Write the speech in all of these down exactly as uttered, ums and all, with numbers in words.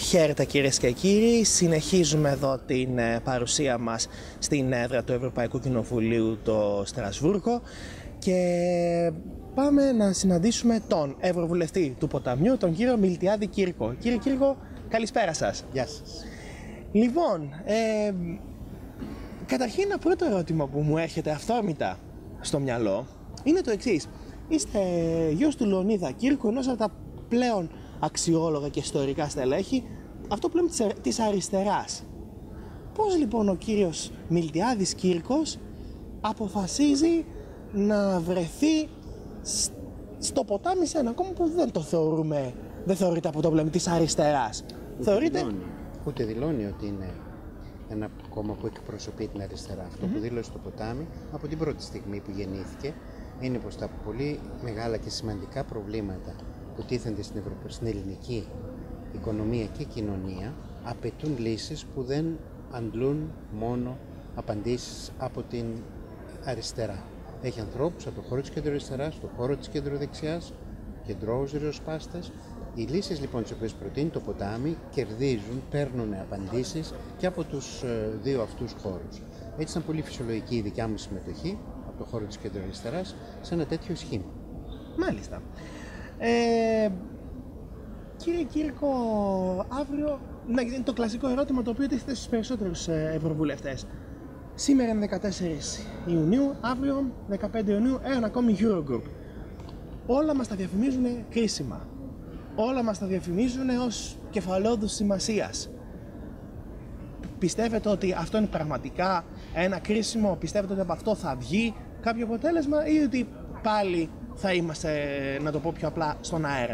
Χαίρετε κυρίες και κύριοι, συνεχίζουμε εδώ την παρουσία μας στην έδρα του Ευρωπαϊκού Κοινοβουλίου το Στρασβούργο και πάμε να συναντήσουμε τον Ευρωβουλευτή του Ποταμιού, τον κύριο Μιλτιάδη Κύρκο. Κύριε Κύρκο, καλησπέρα σας. Γεια σας. Λοιπόν, ε, καταρχήν ένα πρώτο ερώτημα που μου έρχεται αυθόρμητα στο μυαλό είναι το εξής. Είστε γιος του Λεωνίδα Κύρκου, ενός από τα πλέον αξιόλογα και ιστορικά στελέχη, αυτό που λέμε της αριστεράς. Πώς λοιπόν ο κύριος Μιλτιάδης Κύρκος αποφασίζει να βρεθεί στο ποτάμι σε ένα κόμμα που δεν το θεωρούμε, δεν θεωρείται από το πλευρό της αριστεράς? Ούτε Θεωρείται... δηλώνει, ούτε δηλώνει ότι είναι ένα κόμμα που εκπροσωπεί την αριστερά. Αυτό mm-hmm. που δήλωσε στο ποτάμι από την πρώτη στιγμή που γεννήθηκε είναι πως τα πολύ μεγάλα και σημαντικά προβλήματα που τίθενται στην, Ευρω... στην ελληνική οικονομία και κοινωνία απαιτούν λύσεις που δεν αντλούν μόνο απαντήσεις από την αριστερά. Έχει ανθρώπους από το χώρο της κεντροαριστεράς, στο χώρο της κεντροδεξιάς, κεντρώους ριζοσπάστες. Οι λύσεις λοιπόν τις οποίες προτείνει το ποτάμι κερδίζουν, παίρνουν απαντήσεις και από τους δύο αυτούς χώρους. Έτσι ήταν πολύ φυσιολογική η δικιά μου συμμετοχή από το χώρο της κεντροαριστεράς σε ένα τέτοιο σχήμα. Μάλιστα. Ε, κύριε Κύρκο, αύριο, να, είναι το κλασικό ερώτημα το οποίο τίθεται στους περισσότερους ευρωβουλευτές. Σήμερα είναι δεκατέσσερις Ιουνίου, αύριο δεκαπέντε Ιουνίου, ένα ακόμη Eurogroup. Όλα μας τα διαφημίζουν κρίσιμα. Όλα μας τα διαφημίζουν ως κεφαλαιόδους σημασίας. Πιστεύετε ότι αυτό είναι πραγματικά ένα κρίσιμο? Πιστεύετε ότι από αυτό θα βγει κάποιο αποτέλεσμα ή ότι πάλι θα είμαστε, να το πω πιο απλά, στον αέρα?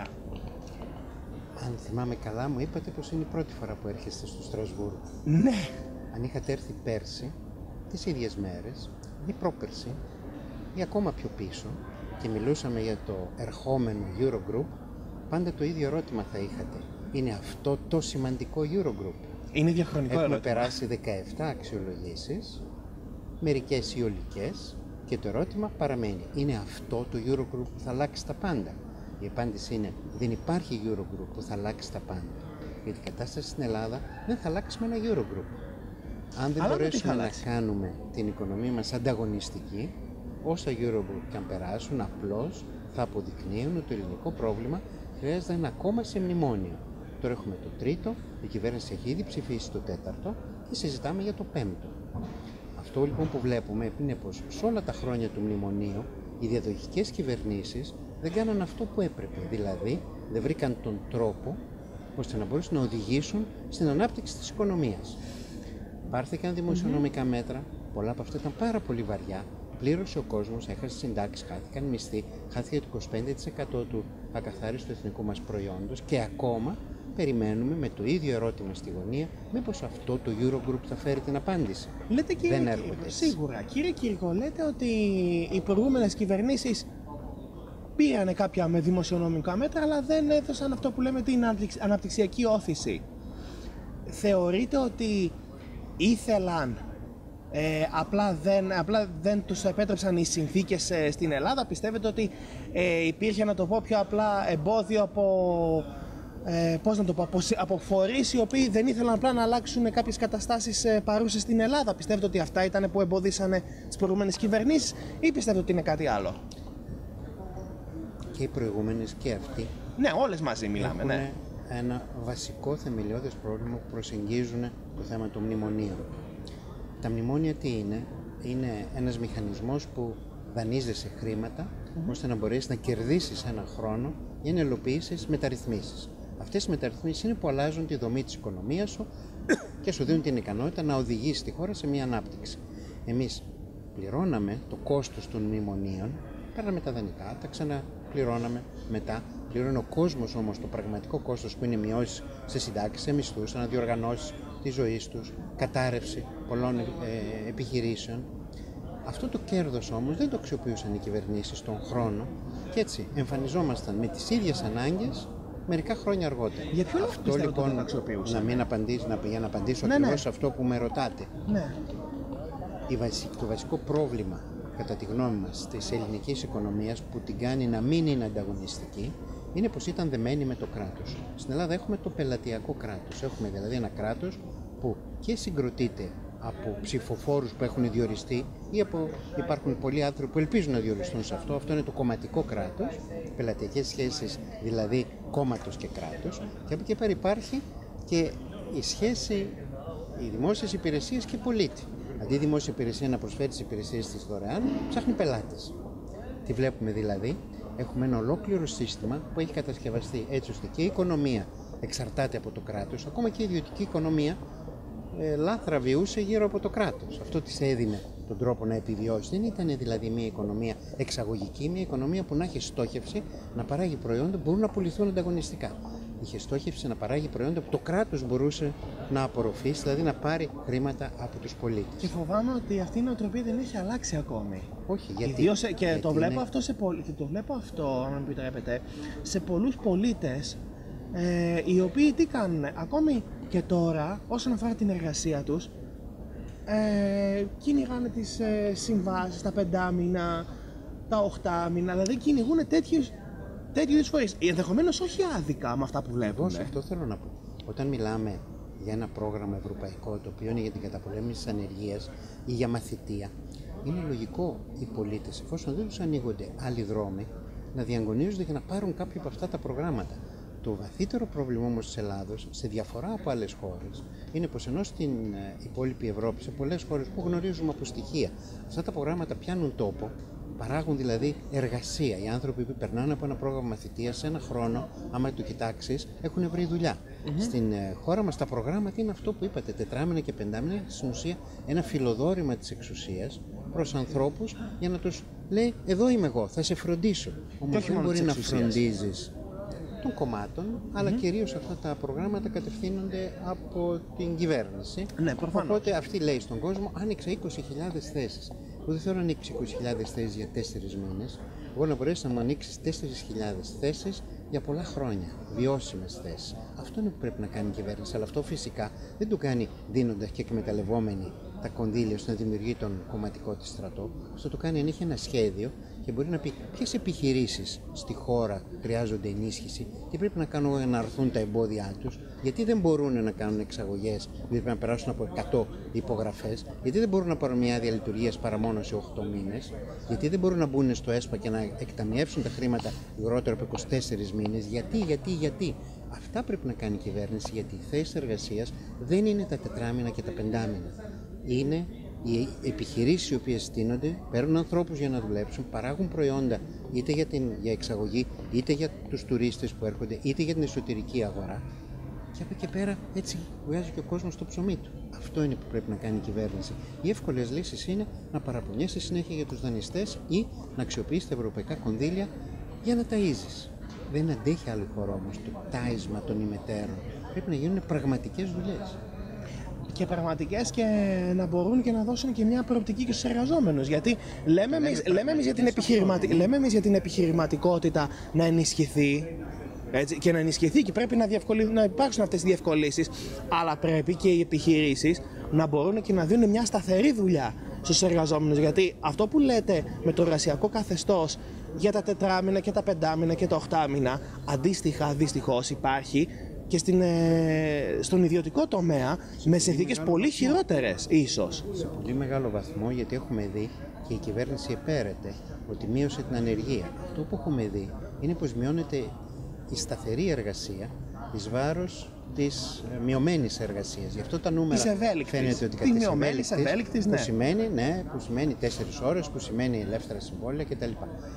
Αν θυμάμαι καλά, μου είπατε πως είναι η πρώτη φορά που έρχεστε στο Στρασβούργο. Ναι. Αν είχατε έρθει πέρσι, τις ίδιες μέρες, ή πρόπερσι, ή ακόμα πιο πίσω, και μιλούσαμε για το ερχόμενο Eurogroup, πάντα το ίδιο ερώτημα θα είχατε. Είναι αυτό το σημαντικό Eurogroup? Είναι διαχρονικό Έχουμε ερώτημα. περάσει δεκαεπτά αξιολογήσεις, μερικές ιολικές, και το ερώτημα παραμένει. Είναι αυτό το Eurogroup που θα αλλάξει τα πάντα? Η απάντηση είναι: δεν υπάρχει Eurogroup που θα αλλάξει τα πάντα. Γιατί η κατάσταση στην Ελλάδα δεν θα αλλάξει με ένα Eurogroup. Αν δεν Αλλά μπορέσουμε να κάνουμε την οικονομία μας ανταγωνιστική, όσα Eurogroup και αν περάσουν, απλώς θα αποδεικνύουν ότι το ελληνικό πρόβλημα χρειάζεται ένα ακόμα σε μνημόνιο. Τώρα έχουμε το τρίτο, η κυβέρνηση έχει ήδη ψηφίσει το τέταρτο και συζητάμε για το πέμπτο. Αυτό λοιπόν που βλέπουμε είναι πως σε όλα τα χρόνια του μνημονίου οι διαδοχικές κυβερνήσεις δεν κάναν αυτό που έπρεπε. Δηλαδή δεν βρήκαν τον τρόπο ώστε να μπορέσουν να οδηγήσουν στην ανάπτυξη της οικονομίας. Πάρθηκαν δημοσιονομικά mm-hmm. μέτρα, πολλά από αυτά ήταν πάρα πολύ βαριά. Πλήρωσε ο κόσμος, έχασε συντάξεις, χάθηκαν μισθοί, χάθηκε το είκοσι πέντε τοις εκατό του ακαθάριστου εθνικού μας προϊόντος και ακόμα περιμένουμε με το ίδιο ερώτημα στη γωνία μήπως αυτό το Eurogroup θα φέρει την απάντηση. Λέτε, κύριε, δεν έρχονται. Σίγουρα. Κύριε Κύρκο, λέτε ότι οι προηγούμενες κυβερνήσεις πήραν κάποια με δημοσιονομικά μέτρα αλλά δεν έδωσαν αυτό που λέμε την αναπτυξιακή όθηση. Θεωρείτε ότι ήθελαν, ε, απλά, δεν, απλά δεν τους επέτρεψαν οι συνθήκες ε, στην Ελλάδα? Πιστεύετε ότι ε, υπήρχε, να το πω πιο απλά, εμπόδιο από, ε, πώς να το πω, από, από φορείς οι οποίοι δεν ήθελαν απλά να αλλάξουν κάποιες καταστάσεις ε, παρούσες στην Ελλάδα? Πιστεύετε ότι αυτά ήταν που εμποδίσανε τις προηγούμενες κυβερνήσεις ή πιστεύετε ότι είναι κάτι άλλο? Και οι προηγούμενες και αυτοί. Ναι, όλες μαζί μιλάμε. Έχουν ναι. ένα βασικό θεμελιώδες πρόβλημα που προσεγγίζουν το θέμα των μνημονίων. Τα μνημόνια τι είναι? Είναι ένας μηχανισμός που δανείζεσαι χρήματα mm-hmm. ώστε να μπορέσεις να κερδίσεις ένα χρόνο για να υλοποιήσεις μεταρρυθμίσεις. Αυτές οι μεταρρυθμίσεις είναι που αλλάζουν τη δομή της οικονομίας σου και σου δίνουν την ικανότητα να οδηγήσεις τη χώρα σε μια ανάπτυξη. Εμείς πληρώναμε το κόστος των μνημονίων, παίρναμε τα δανεικά, τα ξαναπληρώναμε μετά. Πληρώνει ο κόσμος όμως το πραγματικό κόστος που είναι μειώσεις σε συντάξεις, σε μισθούς, αναδιοργανώσεις της ζωής τους, κατάρρευση πολλών ε, επιχειρήσεων. Αυτό το κέρδος όμως δεν το αξιοποιούσαν οι κυβερνήσεις τον χρόνο και έτσι εμφανιζόμασταν με τις ίδιες ανάγκες μερικά χρόνια αργότερα. Για ποιο λόγο αυτό λοιπόν να αξιοποιούσαν? Να μην απαντήσω, να, για να απαντήσω ναι, ακριβώς ναι. αυτό που με ρωτάτε. Ναι. Η βασι, το βασικό πρόβλημα κατά τη γνώμη μας της ελληνικής οικονομίας που την κάνει να μην είναι ανταγωνιστική είναι πως ήταν δεμένοι με το κράτος. Στην Ελλάδα έχουμε το πελατειακό κράτος. Έχουμε δηλαδή ένα κράτος που και συγκροτείται από ψηφοφόρους που έχουν διοριστεί ή από, υπάρχουν πολλοί άνθρωποι που ελπίζουν να διοριστούν σε αυτό. Αυτό είναι το κομματικό κράτος, πελατειακές σχέσεις δηλαδή κόμματος και κράτος. Και από εκεί πέρα υπάρχει και η σχέση, οι δημόσιες υπηρεσίες και πολίτη. Αντί η δημόσια υπηρεσία να προσφέρει τις υπηρεσίες της δωρεάν, ψάχνει πελάτες. Τι βλέπουμε δηλαδή? Έχουμε ένα ολόκληρο σύστημα που έχει κατασκευαστεί έτσι ώστε και η οικονομία εξαρτάται από το κράτος, ακόμα και η ιδιωτική οικονομία ε, λάθρα βιούσε γύρω από το κράτος. Αυτό της έδινε τον τρόπο να επιβιώσει. Δεν ήταν δηλαδή μια οικονομία εξαγωγική, μια οικονομία που να έχει στόχευση να παράγει προϊόντα που μπορούν να πουληθούν ανταγωνιστικά. Είχε στόχευση να παράγει προϊόντα που το κράτος μπορούσε να απορροφήσει, δηλαδή να πάρει χρήματα από τους πολίτες. Και φοβάμαι ότι αυτή η νοοτροπία δεν έχει αλλάξει ακόμη. Όχι, γιατί. Ιδίως, και γιατί το βλέπω, είναι... αυτό σε πολλ... και το βλέπω αυτό, αν μου επιτρέπετε, σε πολλούς πολίτες ε, οι οποίοι τι κάνουν, ακόμη και τώρα, όσον αφορά την εργασία τους, ε, κυνηγάνε τις ε, συμβάσεις, τα πεντάμινα, τα οχτάμινα, δηλαδή κυνηγούν τέτοιους. Τέτοιου είδους φορείς, ενδεχομένως όχι άδικα με αυτά που βλέπουμε. Όχι, αυτό θέλω να πω. Όταν μιλάμε για ένα πρόγραμμα ευρωπαϊκό το οποίο είναι για την καταπολέμηση της ανεργίας ή για μαθητεία, είναι λογικό οι πολίτες, εφόσον δεν τους ανοίγονται άλλοι δρόμοι, να διαγωνίζονται για να πάρουν κάποια από αυτά τα προγράμματα. Το βαθύτερο πρόβλημα όμως της Ελλάδος, σε διαφορά από άλλες χώρες, είναι πως ενώ στην υπόλοιπη Ευρώπη, σε πολλές χώρες που γνωρίζουμε από στοιχεία, αυτά τα προγράμματα πιάνουν τόπο. Παράγουν δηλαδή εργασία. Οι άνθρωποι που περνάνε από ένα πρόγραμμα μαθητείας σε ένα χρόνο, άμα το κοιτάξεις, έχουν βρει δουλειά. Mm-hmm. Στην ε, χώρα μας τα προγράμματα είναι αυτό που είπατε, τετράμινα και πεντάμινα, στην ουσία ένα φιλοδόρημα της εξουσίας προς ανθρώπους για να τους λέει εδώ είμαι εγώ, θα σε φροντίσω. Όμως δεν μπορεί να φροντίζεις των κομμάτων, mm-hmm. αλλά κυρίως αυτά τα προγράμματα κατευθύνονται από την κυβέρνηση. Ναι, προφανώς. Οπότε αυτή λέει στον κόσμο, άνοιξα είκοσι χιλιάδες θέσεις. Εγώ δεν θέλω να ανοίξει είκοσι χιλιάδες θέσεις για τέσσερις μήνες. Εγώ να μπορέσει να μου ανοίξει τέσσερις χιλιάδες θέσεις για πολλά χρόνια. Βιώσιμες θέσεις. Αυτό είναι που πρέπει να κάνει η κυβέρνηση. Αλλά αυτό φυσικά δεν το κάνει δίνοντας και εκμεταλλευόμενη τα κονδύλια ώστε να δημιουργεί τον κομματικό της στρατό. Αυτό το κάνει αν έχει ένα σχέδιο και μπορεί να πει ποιες επιχειρήσεις στη χώρα χρειάζονται ενίσχυση, τι πρέπει να κάνουν για να αρθούν τα εμπόδια τους, γιατί δεν μπορούν να κάνουν εξαγωγές, γιατί πρέπει να περάσουν από εκατό υπογραφές, γιατί δεν μπορούν να πάρουν μια άδεια λειτουργίας παρά μόνο σε οκτώ μήνες, γιατί δεν μπορούν να μπουν στο ΕΣΠΑ και να εκταμιεύσουν τα χρήματα λιγότερο από είκοσι τέσσερις μήνες, γιατί, γιατί, γιατί. Αυτά πρέπει να κάνει η κυβέρνηση, γιατί οι θέσεις εργασίας δεν είναι τα τετράμινα και τα πεντάμινα. Είναι οι επιχειρήσεις οι οποίες στείνονται, παίρνουν ανθρώπους για να δουλέψουν, παράγουν προϊόντα είτε για, την, για εξαγωγή, είτε για τους τουρίστες που έρχονται, είτε για την εσωτερική αγορά. Και από εκεί πέρα έτσι βγάζει και ο κόσμος το ψωμί του. Αυτό είναι που πρέπει να κάνει η κυβέρνηση. Οι εύκολες λύσεις είναι να παραπονιέσαι συνέχεια για τους δανειστές ή να αξιοποιήσεις τα ευρωπαϊκά κονδύλια για να ταΐζεις. Δεν αντέχει άλλο χώρο όμως το τάισμα των ημετέρων. Πρέπει να γίνουν πραγματικές δουλειές. Και πραγματικές και να μπορούν και να δώσουν και μια προοπτική και στους εργαζόμενους. Γιατί λέμε εμείς, λέμε εμείς, για, την επιχειρηματι... λέμε εμείς για την επιχειρηματικότητα να ενισχυθεί, έτσι, και να ενισχυθεί και πρέπει να, διευκολυ... να υπάρξουν αυτές οι διευκολύνσεις, αλλά πρέπει και οι επιχειρήσεις να μπορούν και να δίνουν μια σταθερή δουλειά στους εργαζόμενους. Γιατί αυτό που λέτε με το εργασιακό καθεστώς για τα τετράμινα και τα πεντάμινα και τα οχτάμινα, αντίστοιχα δυστυχώς υπάρχει και στην, ε, στον ιδιωτικό τομέα σε με συνθήκες πολύ χειρότερες ίσως. Σε πολύ μεγάλο βαθμό, γιατί έχουμε δει και η κυβέρνηση επέρεται ότι μείωσε την ανεργία. Αυτό που έχουμε δει είναι πως μειώνεται η σταθερή εργασία εις βάρος της μειωμένης εργασίας. Γι' αυτό τα νούμερα φαίνεται ότι τη μειωμένης ευέλικτης, ναι. Που σημαίνει, ναι, που σημαίνει τέσσερις ώρες, που σημαίνει ελεύθερα συμβόλαια κτλ.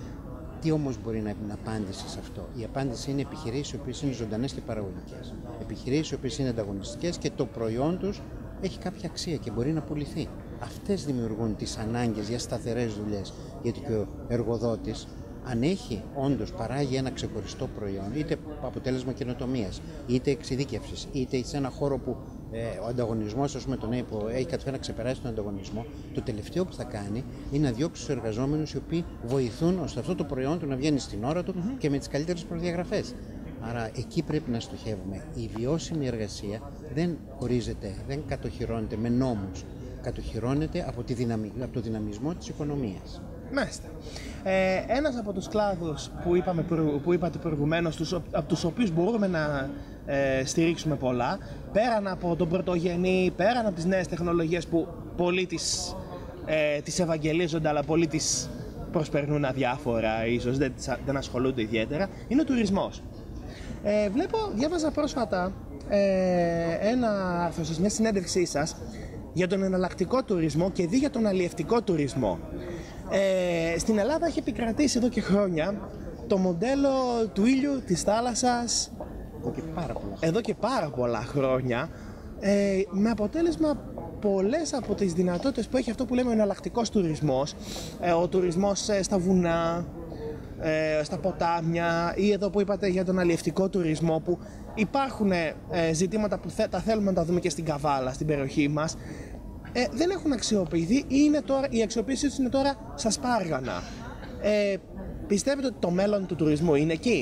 Τι όμως μπορεί να είναι απάντηση σε αυτό? Η απάντηση είναι επιχειρήσεις οι οποίες είναι ζωντανές και παραγωγικές. Επιχειρήσεις οι οποίες είναι ανταγωνιστικές και το προϊόν τους έχει κάποια αξία και μπορεί να πουληθεί. Αυτές δημιουργούν τις ανάγκες για σταθερές δουλειές. Γιατί και ο εργοδότης, αν έχει όντως παράγει ένα ξεχωριστό προϊόν, είτε αποτέλεσμα καινοτομίας, είτε εξειδίκευσης, είτε σε ένα χώρο που ε, ο ανταγωνισμός, ας πούμε, τον ΕΠΟ έχει καταφέρει να ξεπεράσει τον ανταγωνισμό, το τελευταίο που θα κάνει είναι να διώξει τους εργαζόμενους οι οποίοι βοηθούν ώστε αυτό το προϊόν του να βγαίνει στην ώρα του mm-hmm. και με τις καλύτερες προδιαγραφές. Άρα εκεί πρέπει να στοχεύουμε. Η βιώσιμη εργασία δεν ορίζεται, δεν κατοχυρώνεται με νόμους. Κατοχυρώνεται από, τη δυναμι... από το δυναμισμό της οικονομίας. Μάλιστα. Ε, ένας από τους κλάδους που, είπαμε, που είπατε προηγουμένως, τους, από τους οποίους μπορούμε να ε, στηρίξουμε πολλά, πέραν από τον πρωτογενή, πέραν από τις νέες τεχνολογίες που πολλοί τις, ε, τις ευαγγελίζονται, αλλά πολλοί τις προσπερνούν αδιάφορα, ίσως δεν, δεν ασχολούνται ιδιαίτερα, είναι ο τουρισμός. Ε, βλέπω, διάβαζα πρόσφατα ε, ένα άρθρο σας, μια συνέντευξή σας για τον εναλλακτικό τουρισμό και δι για τον αλλιευτικό τουρισμό. Ε, στην Ελλάδα έχει επικρατήσει εδώ και χρόνια το μοντέλο του ήλιου, της θάλασσας, εδώ και πάρα πολλά, εδώ και πάρα πολλά χρόνια, ε, με αποτέλεσμα πολλές από τις δυνατότητες που έχει αυτό που λέμε ο εναλλακτικός τουρισμός, ε, ο τουρισμός ε, στα βουνά, ε, στα ποτάμια, ή εδώ που είπατε για τον αλλιευτικό τουρισμό, που υπάρχουν ε, ζητήματα που θε, τα θέλουμε να τα δούμε και στην Καβάλα, στην περιοχή μας, ε, δεν έχουν αξιοποιηθεί ή είναι τώρα, η αξιοποίησή τους είναι τώρα στα σπάργανα. Ε, πιστεύετε ότι το μέλλον του τουρισμού είναι εκεί?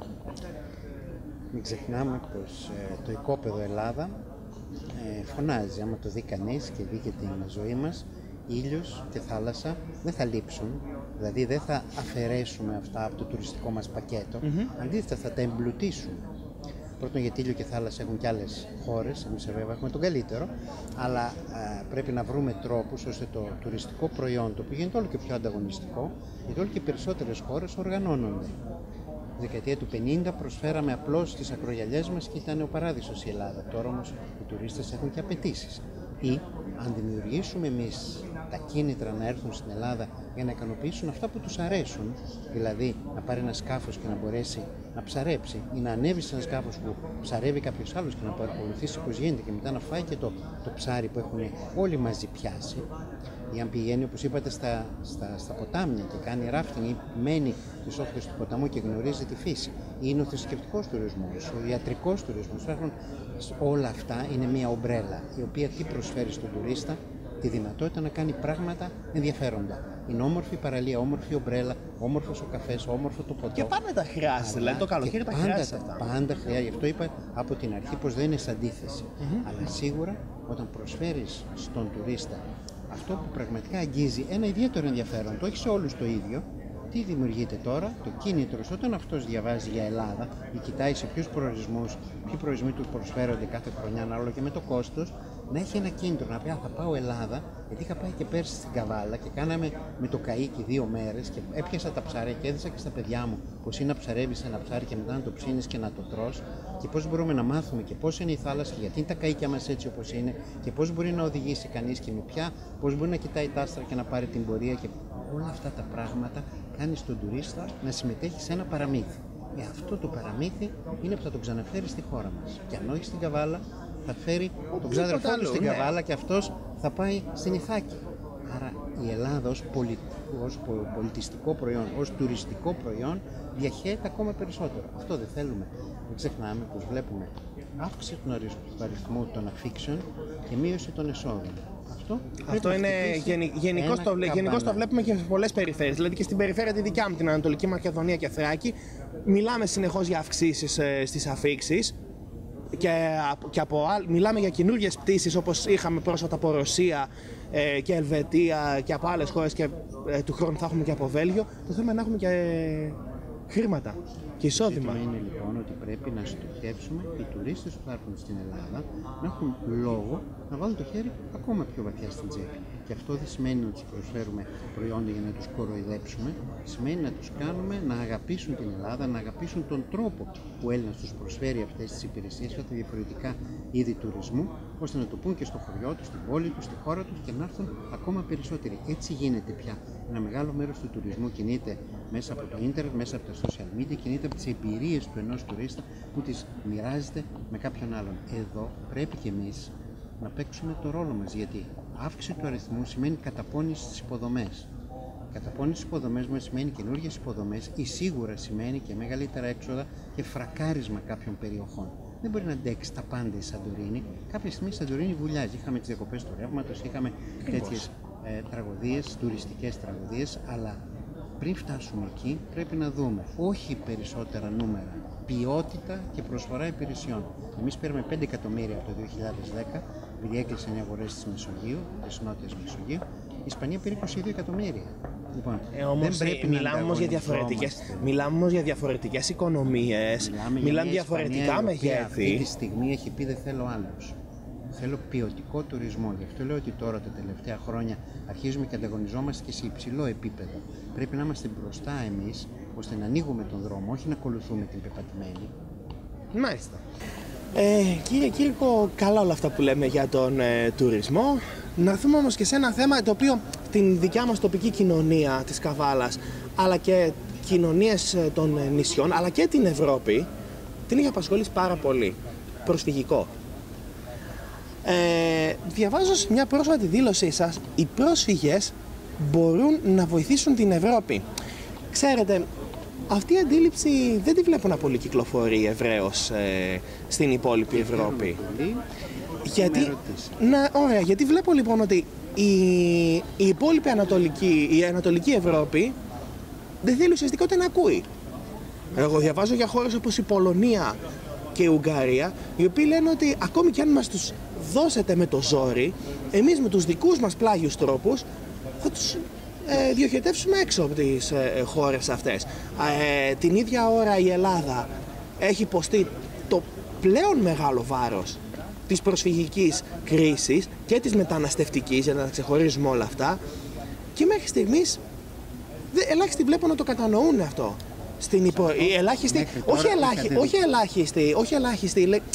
Μην ξεχνάμε πως ε, το οικόπεδο Ελλάδα ε, φωνάζει, άμα το δει κανείς και δει και την ζωή μας, ήλιος και θάλασσα δεν θα λείψουν, δηλαδή δεν θα αφαιρέσουμε αυτά από το τουριστικό μας πακέτο, mm-hmm. αντίθετα θα τα εμπλουτίσουν. Πρώτον, γιατί ήλιο και θάλασσα έχουν και άλλες χώρες, εμείς βέβαια έχουμε τον καλύτερο, αλλά α, πρέπει να βρούμε τρόπους ώστε το τουριστικό προϊόν, το οποίο γίνεται όλο και πιο ανταγωνιστικό, γιατί όλο και περισσότερες χώρες οργανώνονται. Στη δεκαετία του πενήντα προσφέραμε απλώς τις ακρογιαλιές μας και ήταν ο παράδεισος η Ελλάδα. Τώρα όμως οι τουρίστες έχουν και απαιτήσεις. Ή αν δημιουργήσουμε εμείς τα κίνητρα να έρθουν στην Ελλάδα για να ικανοποιήσουν αυτά που τους αρέσουν, δηλαδή να πάρει ένα σκάφος και να μπορέσει να ψαρέψει ή να ανέβει σε ένα σκάφος που ψαρεύει κάποιος άλλος και να παρακολουθήσει πώς γίνεται και μετά να φάει και το, το ψάρι που έχουν όλοι μαζί πιάσει, ή αν πηγαίνει, όπως είπατε, στα, στα, στα ποτάμια και κάνει ράφτινγκ ή μένει στις όχθες του ποταμού και γνωρίζει τη φύση, ή είναι ο θρησκευτικός τουρισμός, ο ιατρικός τουρισμός. Όλα αυτά είναι μια ομπρέλα η οποία τι προσφέρει στον τουρίστα? Τη δυνατότητα να κάνει πράγματα ενδιαφέροντα. Είναι όμορφη η παραλία, όμορφη η ομπρέλα, όμορφος ο καφές, όμορφο το ποτό. Και πάντα τα χρειάζεται, δηλαδή το καλοκαίρι τα χρειάζεται αυτά. Πάντα χρειάζεται, γι' αυτό είπα από την αρχή πως δεν είναι σε αντίθεση. Mm-hmm. Αλλά σίγουρα όταν προσφέρεις στον τουρίστα αυτό που πραγματικά αγγίζει ένα ιδιαίτερο ενδιαφέρον, το έχει σε όλους το ίδιο, τι δημιουργείται τώρα? Το κίνητρο, όταν αυτός διαβάζει για Ελλάδα ή κοιτάει σε ποιους προορισμούς, ποιοι προορισμοί του προσφέρονται κάθε χρονιά, ανάλογα και με το κόστος, να έχει ένα κίνητρο, να πει α, θα πάω Ελλάδα, γιατί είχα πάει και πέρσι στην Καβάλα και κάναμε με το καΐκι δύο μέρες και έπιασα τα ψάρια και έδειξα και στα παιδιά μου πώς είναι να ψαρεύεις ένα ψάρι και μετά να το ψήνεις και να το τρως και πώς μπορούμε να μάθουμε και πώς είναι η θάλασσα και γιατί είναι τα καΐκια μας έτσι όπως είναι και πώς μπορεί να οδηγήσει κανείς και με ποια, πώς μπορεί να κοιτάει τα άστρα και να πάρει την πορεία και όλα αυτά τα πράγματα κάνει στον τουρίστα να συμμετέχει σε ένα παραμύθι. Ε, αυτό το παραμύθι είναι που θα τον ξαναφέρει στη χώρα μας. Και αν όχι στην Καβάλα, θα φέρει τον ξάδερφό του στην ναι. Καβάλα και αυτός θα πάει στην Ιθάκη. Άρα η Ελλάδα ως, πολι... ως πολιτιστικό προϊόν, ως τουριστικό προϊόν διαχέεται ακόμα περισσότερο. Αυτό δεν θέλουμε. Δεν ξεχνάμε πως βλέπουμε αύξηση του αριθμού των αφήξεων και μείωση των εσόδων. Αυτό, Αυτό είναι γενικώς το, γενικώς το βλέπουμε και σε πολλές περιφέρειες. Δηλαδή και στην περιφέρεια τη δικιά μου, την Ανατολική Μακεδονία και Θράκη, μιλάμε συνεχώς για αυξήσεις ε, στις αφήξεις. Και, και από, μιλάμε για καινούργιες πτήσεις όπως είχαμε πρόσφατα από Ρωσία ε, και Ελβετία και από άλλες χώρες και ε, του χρόνου θα έχουμε και από Βέλγιο. Το θέμα είναι να έχουμε και ε, χρήματα και εισόδημα. Το είναι λοιπόν ότι πρέπει να στοχεύσουμε οι τουρίστες που θα έρθουν στην Ελλάδα να έχουν λόγο να βάλουν το χέρι ακόμα πιο βαθιά στην τσέπη. Και αυτό δεν σημαίνει να τους προσφέρουμε προϊόντα για να τους κοροϊδέψουμε, σημαίνει να τους κάνουμε να αγαπήσουν την Ελλάδα, να αγαπήσουν τον τρόπο που ο Έλληνας τους προσφέρει αυτές τις υπηρεσίες, αυτά τα διαφορετικά είδη τουρισμού, ώστε να το πούν και στο χωριό τους, στην πόλη τους, στη χώρα τους και να έρθουν ακόμα περισσότεροι. Έτσι γίνεται πια. Ένα μεγάλο μέρος του τουρισμού κινείται μέσα από το ίντερνετ, μέσα από τα social media, κινείται από τις εμπειρίες του ενός τουρίστα που τις μοιράζεται με κάποιον άλλον. Εδώ πρέπει και εμείς να παίξουμε το ρόλο μας, γιατί αύξηση του αριθμού σημαίνει καταπώνηση στις υποδομές. Καταπώνηση στις υποδομές μας σημαίνει καινούργιες υποδομές ή σίγουρα σημαίνει και μεγαλύτερα έξοδα και φρακάρισμα κάποιων περιοχών. Δεν μπορεί να αντέξει τα πάντα η Σαντορίνη. Κάποια στιγμή η Σαντορίνη βουλιάζει. Είχαμε τις διακοπές του ρεύματος, είχαμε τέτοιες ε, τραγωδίες, τουριστικές τραγωδίες, αλλά πριν φτάσουμε εκεί πρέπει να δούμε όχι περισσότερα νούμερα, ποιότητα και προσφορά υπηρεσιών. Εμείς πήραμε πέντε εκατομμύρια από το δύο χιλιάδες δέκα, επειδή έκλεισαν οι αγορές της Μεσογείου, της Νότιας Μεσογείου. Η Ισπανία πήρε είκοσι δύο εκατομμύρια. Λοιπόν, Ε, όμως, δεν πρέπει μιλάμε να όμως για διαφορετικές, ανταγωνιζόμαστε. μιλάμε όμως για διαφορετικές οικονομίες, Μιλάμε, μιλάμε για μια διαφορετικά Ισπανία η οποία μεγέθη. αυτή τη στιγμή έχει πει δεν θέλω άλλους. Θέλω ποιοτικό τουρισμό. Γι' αυτό λέω ότι τώρα τα τελευταία χρόνια αρχίζουμε και ανταγωνιζόμαστε και σε υψηλό επίπεδο. Πρέπει να είμαστε μπροστά εμείς, ώστε να ανοίγουμε τον δρόμο, όχι να ακολουθούμε την πεπατημένη. Μάλιστα. Ε, κύριε Κύρκο, καλά όλα αυτά που λέμε για τον ε, τουρισμό. Να έρθουμε όμως και σε ένα θέμα το οποίο την δικιά μας τοπική κοινωνία της Καβάλας, αλλά και κοινωνίες ε, των ε, νησιών, αλλά και την Ευρώπη, την έχει απασχολήσει πάρα πολύ. Προσφυγικό. Ε, διαβάζω σε μια πρόσφατη δήλωσή σας, οι πρόσφυγες μπορούν να βοηθήσουν την Ευρώπη. Ξέρετε, αυτή η αντίληψη δεν τη βλέπω να πολύ κυκλοφορεί ευρέως ε, στην υπόλοιπη Ευρώπη. Πολύ. Γιατί, Με ρωτήσατε. να, ωραία, γιατί βλέπω λοιπόν ότι η, η υπόλοιπη Ανατολική, η Ανατολική Ευρώπη δεν θέλει ουσιαστικά ούτε να ακούει. Εγώ διαβάζω για χώρες όπως η Πολωνία και η Ουγγαρία, οι οποίοι λένε ότι ακόμη και αν μας τους δώσετε με το ζόρι, εμείς με τους δικούς μας πλάγιους τρόπους θα τους ε, διοχετεύσουμε έξω από τις ε, χώρες αυτές. Ε, την ίδια ώρα η Ελλάδα έχει υποστεί το πλέον μεγάλο βάρος της προσφυγικής κρίσης και της μεταναστευτικής, για να τα ξεχωρίζουμε όλα αυτά, και μέχρι στιγμής δε, ελάχιστοι βλέπω να το κατανοούν αυτό. Στην υπο... οι ελάχιστοι, όχι, ελάχι... όχι ελάχιστοι, όχι ελάχιστοι, λέ...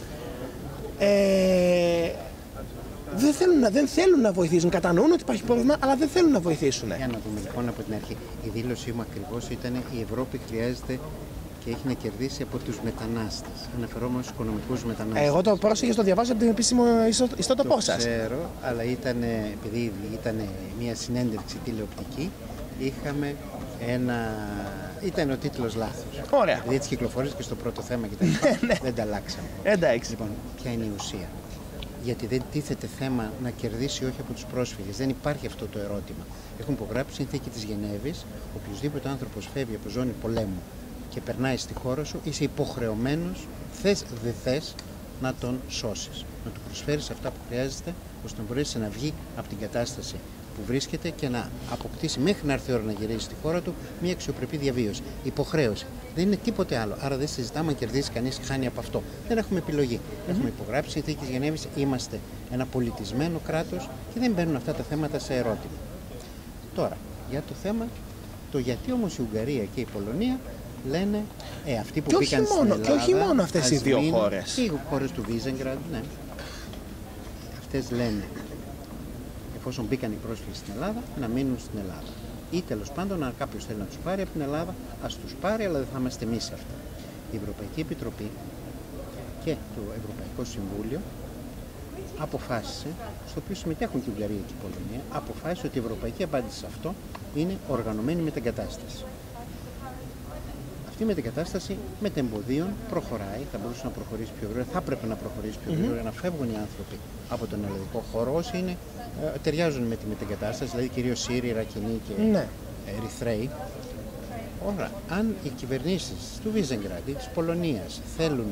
ε... δεν, θέλουν να, δεν θέλουν να βοηθήσουν, κατανοούν ότι υπάρχει πρόβλημα, αλλά δεν θέλουν να βοηθήσουν. Για να δούμε λοιπόν από την αρχή. Η δήλωσή μου ακριβώς ήταν η Ευρώπη χρειάζεται και έχει να κερδίσει από τους μετανάστες. Αναφερόμενος στους οικονομικούς μετανάστες. Εγώ το πρόσεχε το διαβάζω από την επίσημο ιστότοπό Το σας. ξέρω, αλλά ήταν, επειδή ήταν μια συνέντευξη τηλεοπτική, είχαμε ένα... Ήταν ο τίτλος λάθος. Ωραία. Δηλαδή έτσι κυκλοφορείς και στο πρώτο θέμα και τα λοιπά. Δεν τα αλλάξαμε. Εντάξει. Λοιπόν, ποια είναι η ουσία? Γιατί δεν τίθεται θέμα να κερδίσει όχι από τους πρόσφυγες. Δεν υπάρχει αυτό το ερώτημα. Έχουν υπογράψει συνθήκη της Γενέβης. Οποιοδήποτε άνθρωπος φεύγει από ζώνη πολέμου και περνάει στη χώρα σου, είσαι υποχρεωμένος, θες δεν θες, να τον σώσεις. Να του προσφέρεις αυτά που χρειάζεται, ώστε να μπορέσει να βγει από την κατάσταση που βρίσκεται και να αποκτήσει μέχρι να έρθει η ώρα να γυρίσει στη χώρα του μια αξιοπρεπή διαβίωση. Υποχρέωση. Δεν είναι τίποτε άλλο. Άρα δεν συζητάμε αν κερδίσει κανείς χάνει από αυτό. Δεν έχουμε επιλογή. Mm-hmm. Έχουμε υπογράψει συνθήκη της Γενέβης, είμαστε ένα πολιτισμένο κράτος και δεν μπαίνουν αυτά τα θέματα σε ερώτημα. Τώρα, για το θέμα, το γιατί όμως η Ουγγαρία και η Πολωνία λένε ε, αυτοί που και μπήκαν όχι μόνο, στην Ελλάδα. Και όχι μόνο αυτές οι δύο μείνουν, χώρες. Και οι χώρες του Βίζεγκραντ, ναι. Αυτές λένε, εφόσον μπήκαν οι πρόσφυγες στην Ελλάδα, να μείνουν στην Ελλάδα. Ή τέλος πάντων, αν κάποιος θέλει να τους πάρει από την Ελλάδα, ας τους πάρει, αλλά δεν θα είμαστε εμείς σε αυτά. Η Ευρωπαϊκή Επιτροπή και το Ευρωπαϊκό Συμβούλιο αποφάσισε, στο οποίο συμμετέχουν και η Ουγγαρία και η Πολωνία, αποφάσισε ότι η ευρωπαϊκή απάντηση σε αυτό είναι οργανωμένη μετεγκατάσταση. Αυτή η μετεγκατάσταση μετεμποδίων προχωράει, θα μπορούσε να προχωρήσει πιο γρήγορα, θα έπρεπε να προχωρήσει πιο γρήγορα, mm-hmm. να φεύγουν οι άνθρωποι από τον ελληνικό χώρο όσοι είναι, ε, ταιριάζουν με τη μετεγκατάσταση, δηλαδή κυρίως Σύριοι, Ιρακινοί και ναι. Ερυθρέοι. Ωραία, αν οι κυβερνήσεις του Βίζεγκραντ ή της Πολωνίας θέλουν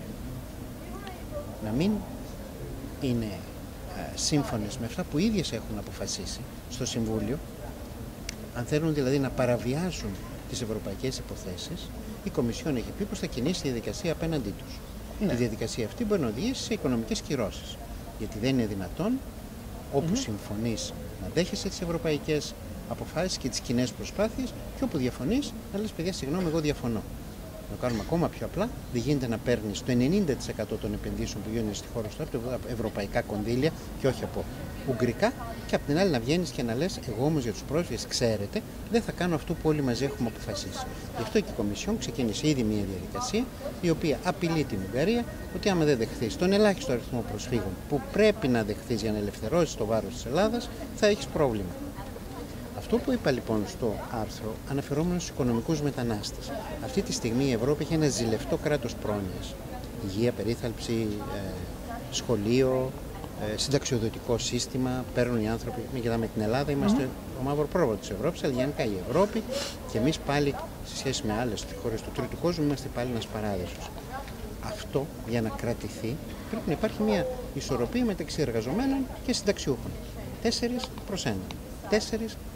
να μην είναι ε, σύμφωνες με αυτά που οι ίδιες έχουν αποφασίσει στο Συμβούλιο, αν θέλουν δηλαδή να παραβιάσουν τις ευρωπαϊκές υποθέσεις, η Κομισιόν έχει πει πως θα κινήσει τη διαδικασία απέναντί τους. Ναι. Η διαδικασία αυτή μπορεί να οδηγήσει σε οικονομικές κυρώσεις. Γιατί δεν είναι δυνατόν όπου mm-hmm. συμφωνείς να δέχεσαι τις ευρωπαϊκές αποφάσεις και τις κοινές προσπάθειες και όπου διαφωνείς να λες παιδιά συγγνώμη εγώ διαφωνώ. Να το κάνουμε ακόμα πιο απλά, δεν γίνεται να παίρνεις το ενενήντα τοις εκατό των επενδύσεων που γίνονται στη χώρα σου από ευρωπαϊκά κονδύλια και όχι από ουγγρικά, και απ' την άλλη να βγαίνεις και να λες εγώ όμως για τους πρόσφυγες ξέρετε δεν θα κάνω αυτό που όλοι μαζί έχουμε αποφασίσει. Γι' αυτό και η Κομισιόν ξεκίνησε ήδη μια διαδικασία η οποία απειλεί την Ουγγαρία ότι άμα δεν δεχθείς τον ελάχιστο αριθμό προσφύγων που πρέπει να δεχθείς για να ελευθερώσεις το βάρος της Ελλάδας θα έχεις πρόβλημα. Αυτό που είπα λοιπόν στο άρθρο, αναφερόμενο στους οικονομικούς μετανάστες. Αυτή τη στιγμή η Ευρώπη έχει ένα ζηλευτό κράτος πρόνοιας. Υγεία, περίθαλψη, ε, σχολείο, ε, συνταξιοδοτικό σύστημα, παίρνουν οι άνθρωποι. Μην κοιτάμε την Ελλάδα, είμαστε mm-hmm. ο μαύρο πρόβατο της Ευρώπης, αλλά γενικά η Ευρώπη και εμείς πάλι σε σχέση με άλλες χώρες του τρίτου κόσμου είμαστε πάλι ένας παράδεισος. Αυτό για να κρατηθεί πρέπει να υπάρχει μια ισορροπία μεταξύ εργαζομένων και συνταξιούχων. Τέσσερις προς ένα. Τέσσερις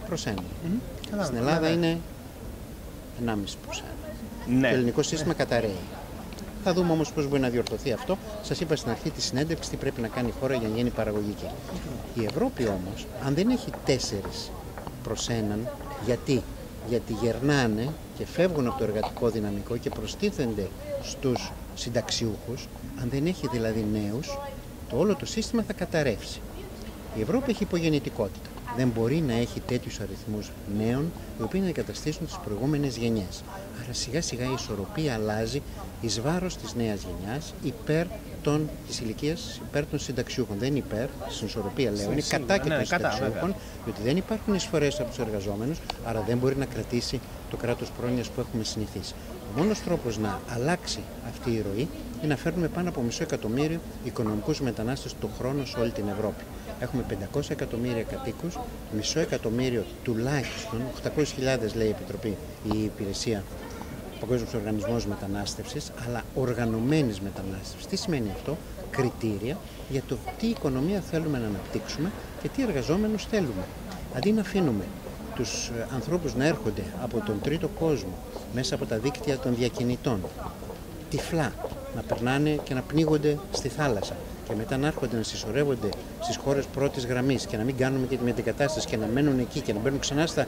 προς ένα. Mm-hmm. Στην Ελλάδα ναι, ναι. είναι ενάμιση προς ένα. Ναι. Το ελληνικό σύστημα ναι. καταραίει. Θα δούμε όμως πώς μπορεί να διορθωθεί αυτό. Σας είπα στην αρχή της συνέντευξης τι πρέπει να κάνει η χώρα για να γίνει παραγωγική. Η Ευρώπη όμως, αν δεν έχει τέσσερις προς έναν, γιατί, γιατί γερνάνε και φεύγουν από το εργατικό δυναμικό και προστίθενται στους συνταξιούχους, αν δεν έχει δηλαδή νέους, το όλο το σύστημα θα καταρρεύσει. Η Ευρώπη έχει υπογεννητικότητα. Δεν μπορεί να έχει τέτοιους αριθμούς νέων οι οποίοι να εγκαταστήσουν τις προηγούμενες γενιές. Άρα σιγά σιγά η ισορροπία αλλάζει εις βάρος της νέας γενιάς υπέρ των, της ηλικίας, υπέρ των συνταξιούχων. Δεν είναι υπέρ, στην ισορροπία λέω, είναι κατά και ναι, των κατά, συνταξιούχων, διότι δεν υπάρχουν εισφορές από τους εργαζόμενους, άρα δεν μπορεί να κρατήσει το κράτος πρόνοιας που έχουμε συνηθίσει. Ο μόνος τρόπος να αλλάξει αυτή η ροή είναι να φέρνουμε πάνω από μισό εκατομμύριο οικονομικούς μετανάστες το χρόνο σε όλη την Ευρώπη. Έχουμε πεντακόσια εκατομμύρια κατοίκους, μισό εκατομμύριο τουλάχιστον, οκτακόσιες χιλιάδες λέει η Επιτροπή, η Υπηρεσία, ο Παγκόσμιος Οργανισμός Μετανάστευσης, αλλά οργανωμένης μετανάστευσης. Τι σημαίνει αυτό? Κριτήρια για το τι οικονομία θέλουμε να αναπτύξουμε και τι εργαζόμενους θέλουμε. Αντί να αφήνουμε τους ανθρώπους να έρχονται από τον τρίτο κόσμο μέσα από τα δίκτυα των διακινητών, τυφλά, να περνάνε και να πνίγονται στη θάλασσα και μετά να έρχονται να συσσωρεύονται στις χώρες πρώτης γραμμής και να μην κάνουμε και τη μετεγκατάσταση και να μένουν εκεί και να μπαίνουν ξανά στα,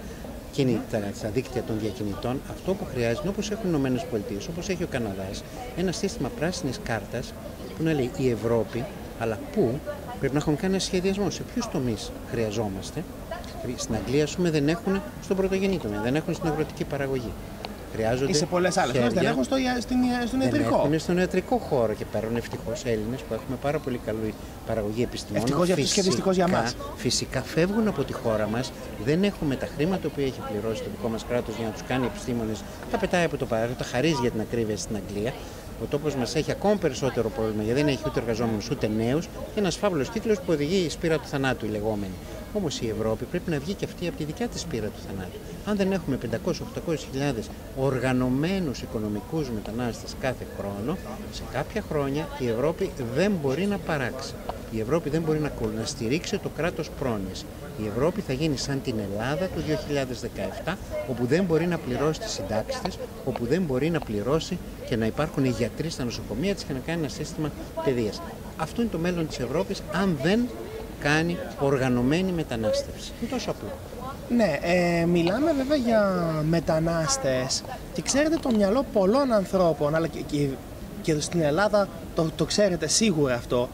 στα δίκτυα των διακινητών, αυτό που χρειάζεται είναι όπως έχουν οι Ηνωμένες Πολιτείες, όπως έχει ο Καναδάς, ένα σύστημα πράσινης κάρτας που να λέει η Ευρώπη, αλλά πού πρέπει να έχουμε κάνει ένα σχεδιασμό, σε ποιους τομείς χρειαζόμαστε. Στην Αγγλία, ας πούμε, δεν έχουν στον πρωτογενή τομέα, δεν έχουν στην αγροτική παραγωγή. Χρειάζονται ή σε πολλές άλλες χώρες δεν έχουν στο, στην, στον ιατρικό. Δεν έχουν στον ιατρικό χώρο και παίρνουν ευτυχώς Έλληνες που έχουμε πάρα πολύ καλή παραγωγή επιστημόνων. Ευτυχώς για αυτούς και δυστυχώς για μας. Φυσικά φεύγουν από τη χώρα μας, δεν έχουμε τα χρήματα που έχει πληρώσει το δικό μας κράτος για να τους κάνει επιστήμονες. Τα πετάει από το παράδειγμα, τα χαρίζει για την ακρίβεια στην Αγγλία. Ο τόπος μας έχει ακόμα περισσότερο πρόβλημα γιατί δεν έχει ούτε εργαζόμενους ούτε νέους και ένας φαύλος κύκλος που οδηγεί η σπήρα του θανάτου, η λεγόμενη. Όμως η Ευρώπη πρέπει να βγει και αυτή από τη δικιά της σπήρα του θανάτου. Αν δεν έχουμε πεντακόσιες με οχτακόσιες χιλιάδες οργανωμένους οικονομικούς μετανάστες κάθε χρόνο, σε κάποια χρόνια η Ευρώπη δεν μπορεί να παράξει. Η Ευρώπη δεν μπορεί να, να στηρίξει το κράτος πρόνοιας. Η Ευρώπη θα γίνει σαν την Ελλάδα του δύο χιλιάδες δεκαεπτά, όπου δεν μπορεί να πληρώσει τις συντάξεις της, όπου δεν μπορεί να πληρώσει και να υπάρχουν γιατροί στα νοσοκομεία της και να κάνει ένα σύστημα παιδείας. Αυτό είναι το μέλλον της Ευρώπης, αν δεν κάνει οργανωμένη μετανάστευση. Είναι τόσο απλό. Ναι, ε, μιλάμε βέβαια για μετανάστες και ξέρετε το μυαλό πολλών ανθρώπων, αλλά και, και, και εδώ στην Ελλάδα το, το ξέρετε σίγουρα αυτό,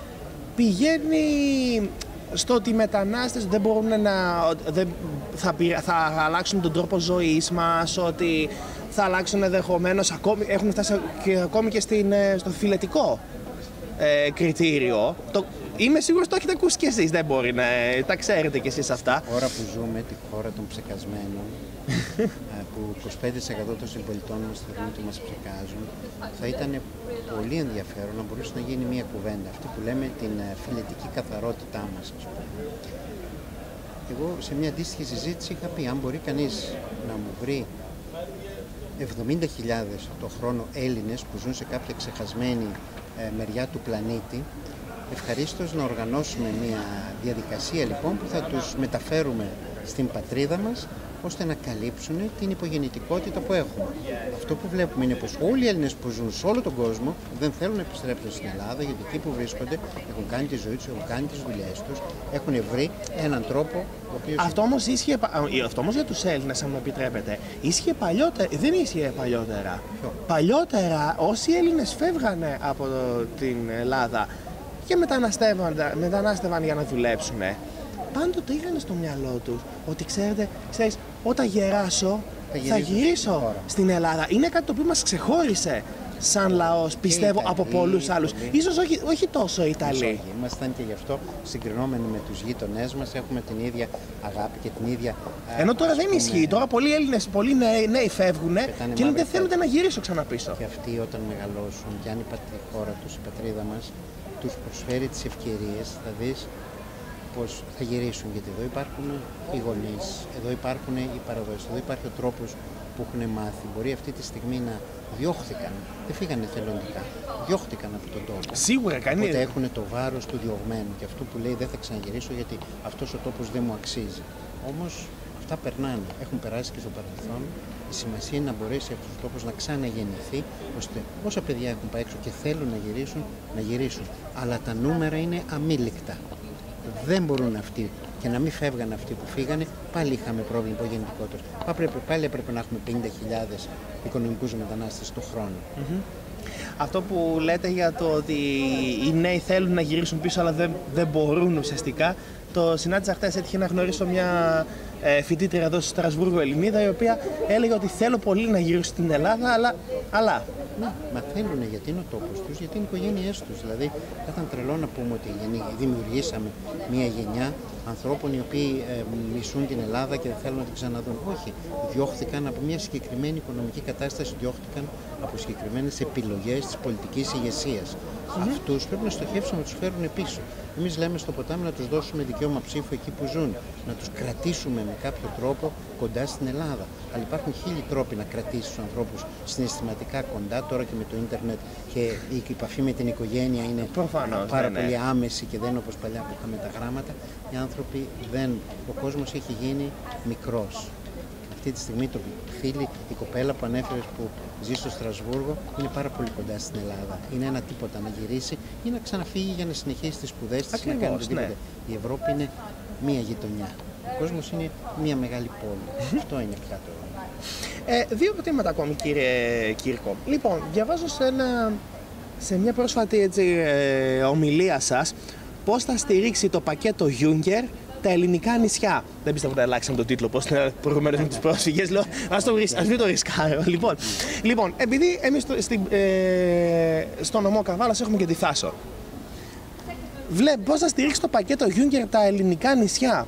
πηγαίνει στο ότι οι μετανάστες δεν μπορούν να δεν, θα, θα αλλάξουν τον τρόπο ζωής μας, ότι θα αλλάξουν ενδεχομένως, ακόμη, έχουν φτάσει και, ακόμη και στην, στο φιλετικό ε, κριτήριο. Το, Είμαι σίγουρος ότι το έχετε ακούσει κι εσείς, δεν μπορεί να τα ξέρετε κι εσείς αυτά. Στη χώρα που ζούμε, τη χώρα των ψεκασμένων, που είκοσι πέντε τοις εκατό των συμπολιτών μας θεωρούν ότι μας ψεκάζουν, θα ήταν πολύ ενδιαφέρον να μπορούσε να γίνει μια κουβέντα, αυτή που λέμε την φιλετική καθαρότητά μας, ας πούμε. Εγώ σε μια αντίστοιχη συζήτηση είχα πει, αν μπορεί κανείς να μου βρει εβδομήντα χιλιάδες το χρόνο Έλληνες που ζουν σε κάποια ξεχασμένη ε, μεριά του πλανήτη, ευχαρίστως να οργανώσουμε μια διαδικασία λοιπόν που θα τους μεταφέρουμε στην πατρίδα μας ώστε να καλύψουν την υπογεννητικότητα που έχουμε. Αυτό που βλέπουμε είναι πως όλοι οι Έλληνες που ζουν σε όλο τον κόσμο δεν θέλουν να επιστρέψουν στην Ελλάδα γιατί εκεί που βρίσκονται έχουν κάνει τη ζωή τους, έχουν κάνει τις δουλειές τους, έχουν βρει έναν τρόπο ο οποίος... Αυτό όμως ίσχυε, αυτό όμως για τους Έλληνες, αν μου επιτρέπετε, ίσχυε παλιότερα, δεν ίσχυε παλιότερα. Ποιο? Παλιότερα όσοι Έλληνες φεύγανε από την Ελλάδα και μετανάστευαν, μετανάστευαν για να δουλέψουν, πάντοτε είχαν στο μυαλό τους ότι ξέρετε, ξέρεις, όταν γεράσω θα γυρίσω, θα γυρίσω στην Ελλάδα. Είναι κάτι το οποίο μας ξεχώρισε σαν λαός, πιστεύω, από πολλούς άλλους. Ίσως όχι, όχι τόσο οι Ιταλοί. Ήμασταν και γι' αυτό συγκρινόμενοι με τους γείτονές μας, έχουμε την ίδια αγάπη και την ίδια... Ενώ τώρα δεν ισχύει. Τώρα πολλοί Έλληνες, πολλοί νέοι, νέοι φεύγουν και δεν θέλουν να γυρίσουν ξανά πίσω. Και αυτοί όταν μεγαλώσουν, και αν η χώρα τους, η πατρίδα μας, τους προσφέρει τις ευκαιρίες, θα δεις πως θα γυρίσουν, γιατί εδώ υπάρχουν οι γονείς, εδώ υπάρχουν οι παραδόσεις, εδώ υπάρχει ο τρόπος που έχουν μάθει. Μπορεί αυτή τη στιγμή να διώχθηκαν, δεν φύγανε θελοντικά, διώχθηκαν από τον τόπο. Σίγουρα, κανείς. Οπότε έχουν το βάρος του διωγμένου και αυτό που λέει δεν θα ξαναγυρίσω γιατί αυτός ο τόπος δεν μου αξίζει. Όμως αυτά περνάνε, έχουν περάσει και στο παρελθόν. Η σημασία είναι να μπορέσει αυτός ο τόπος να ξαναγεννηθεί, ώστε όσα παιδιά έχουν πάει έξω και θέλουν να γυρίσουν, να γυρίσουν. Αλλά τα νούμερα είναι αμήλικτα. Δεν μπορούν αυτοί, και να μην φεύγαν αυτοί που φύγανε, πάλι είχαμε πρόβλημα γενικότερο. Πάλι έπρεπε να έχουμε πενήντα χιλιάδες οικονομικούς μετανάστες το χρόνο. Mm-hmm. Αυτό που λέτε για το ότι οι νέοι θέλουν να γυρίσουν πίσω αλλά δεν, δεν μπορούν ουσιαστικά, το συνάντησα χτες, έτυχε να γνωρίσω μια ε, φοιτήτρια εδώ στο Στρασβούργο, Ελληνίδα, η οποία έλεγε ότι θέλω πολύ να γυρίσω στην Ελλάδα, αλλά... αλλά... Ναι, μα θέλουν, γιατί είναι ο τόπος τους, γιατί είναι οι οικογένειές τους. Δηλαδή, θα ήταν τρελό να πούμε ότι δημιουργήσαμε μια γενιά ανθρώπων οι οποίοι ε, μισούν την Ελλάδα και δεν θέλουν να την ξαναδούν. Όχι, διώχθηκαν από μια συγκεκριμένη οικονομική κατάσταση, διώχθηκαν από συγκεκριμένες επιλογές της πολιτικής ηγεσίας. Mm-hmm. Αυτούς πρέπει να στοχεύσουμε να τους φέρουν πίσω. Εμείς λέμε στο ποτάμι να τους δώσουμε δικαίωμα ψήφου εκεί που ζουν, να τους κρατήσουμε με κάποιο τρόπο κοντά στην Ελλάδα. Αλλά υπάρχουν χίλιοι τρόποι να κρατήσεις τους ανθρώπους συναισθηματικά κοντά. Τώρα και με το ίντερνετ και η επαφή με την οικογένεια είναι Προφανώς, πάρα ναι, πολύ ναι. άμεση και δεν είναι όπως παλιά που είχαμε τα γράμματα. Οι άνθρωποι δεν. Ο κόσμος έχει γίνει μικρός. Αυτή τη στιγμή το φίλη, η κοπέλα που ανέφερες που ζει στο Στρασβούργο, είναι πάρα πολύ κοντά στην Ελλάδα. Είναι ένα τίποτα να γυρίσει ή να ξαναφύγει για να συνεχίσει τις σπουδές της, να κάνει οτιδήποτε. Ναι. Η Ευρώπη είναι μία γειτονιά. Ο κόσμος είναι μία μεγάλη πόλη. Αυτό είναι πια το. Ε, δύο ερωτήματα ακόμη, κύριε Κύρκο. Λοιπόν, διαβάζω σε, ένα, σε μια πρόσφατη έτσι, ε, ομιλία σας πώς θα στηρίξει το πακέτο Juncker τα ελληνικά νησιά. Δεν πιστεύω ότι αλλάξαμε τον τίτλο, πώς είναι προηγουμένως με τους πρόσφυγες. Λέω, ας, το, ας μην το ρισκάρω. Λοιπόν, λοιπόν επειδή εμείς στο, στην, ε, στο νομό Καβάλας έχουμε και τη Θάσο. Βλέπω πώς θα στηρίξει το πακέτο Juncker τα ελληνικά νησιά.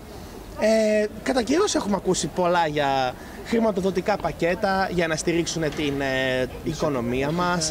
Ε, κατά καιρός έχουμε ακούσει πολλά για χρηματοδοτικά πακέτα για να στηρίξουν την ε, οικονομία μας.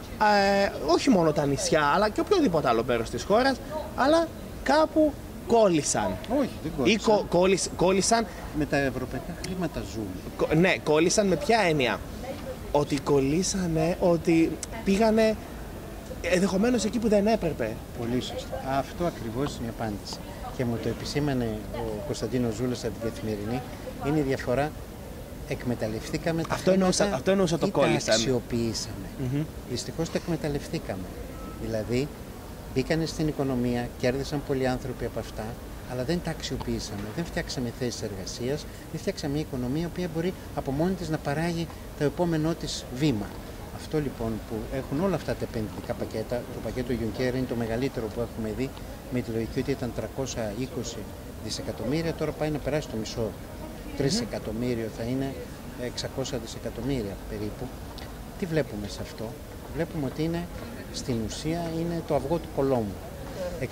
Ε, όχι μόνο τα νησιά, αλλά και οποιοδήποτε άλλο μέρος της χώρας, αλλά κάπου κόλλησαν. Όχι, δεν κόλλησαν. Ή κο, κόλλησ, κόλλησαν. Με τα ευρωπαϊκά χρήματα ζουν. Κο, ναι, κόλλησαν με ποια έννοια? Ότι κολλήσανε, ότι πήγανε ενδεχομένως εκεί που δεν έπρεπε. Πολύ σωστά. Αυτό ακριβώς είναι η απάντηση. Και μου το επισήμανε ο Κωνσταντίνος Ζούλας από την Καθημερινή. Είναι η διαφορά. Εκμεταλλευτήκαμε τα αυτό εννοούσα, χρήματα αυτό εννοούσα το ή κόλλησαν. τα αξιοποιήσαμε. Mm-hmm. Δυστυχώς τα εκμεταλλευτήκαμε. Δηλαδή μπήκανε στην οικονομία, κέρδισαν πολλοί άνθρωποι από αυτά, αλλά δεν τα αξιοποιήσαμε. Δεν φτιάξαμε θέσεις εργασίας, δεν φτιάξαμε μια οικονομία η οποία μπορεί από μόνη της να παράγει το επόμενό της βήμα. Αυτό λοιπόν που έχουν όλα αυτά τα επενδυτικά πακέτα, το πακέτο Juncker είναι το μεγαλύτερο που έχουμε δει, με τη λογική ότι ήταν τριακόσια είκοσι δισεκατομμύρια, τώρα πάει να περάσει το μισό. Τρεις εκατομμύριο θα είναι εξακόσια δισεκατομμύρια περίπου. Τι βλέπουμε σε αυτό? Βλέπουμε ότι είναι, στην ουσία είναι το αυγό του κολόμου. Ε,